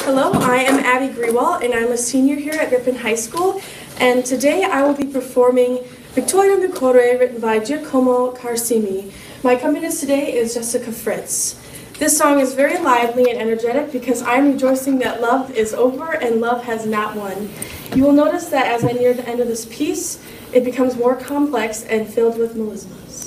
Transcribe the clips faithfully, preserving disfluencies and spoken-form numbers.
Hello, I am Abby Grewal, and I'm a senior here at Ripon High School, and today I will be performing Victoria Mucore, written by Giacomo Carsimi. My accompanist today is Jessica Fritz. This song is very lively and energetic because I'm rejoicing that love is over and love has not won. You will notice that as I near the end of this piece, it becomes more complex and filled with melismas.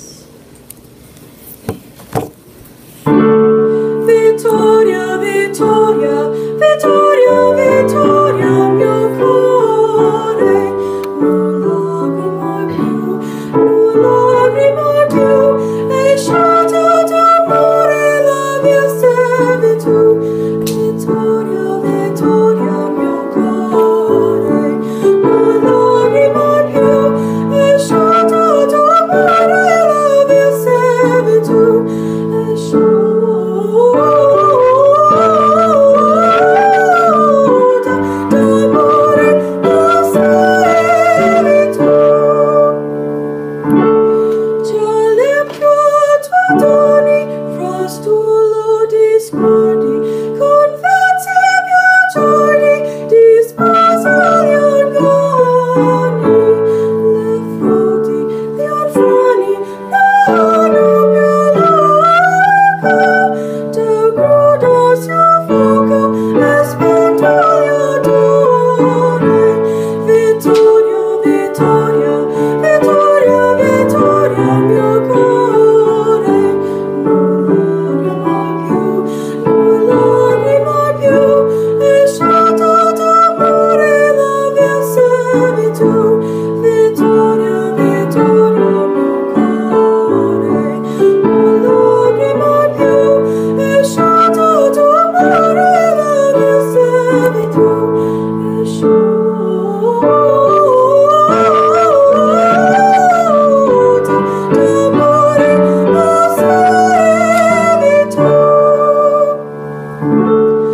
Vittoria, Vittoria, Vittoria, Vittoria, mio cuore, non lagrima più, non lagrima più, è sciolta d'amore la mia servitù. Vittoria, Vittoria, mio cuore, non lagrima più, è sciolta d'amore la mia servitù, è sciolta.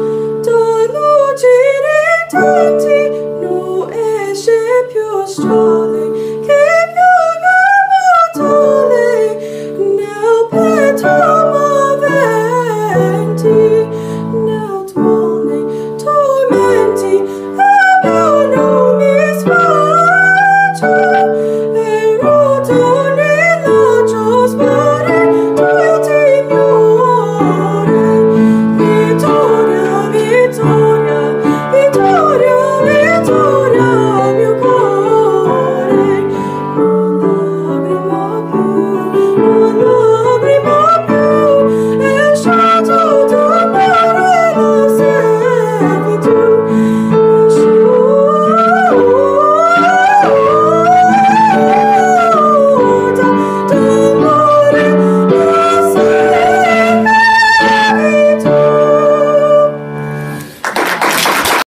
Strong.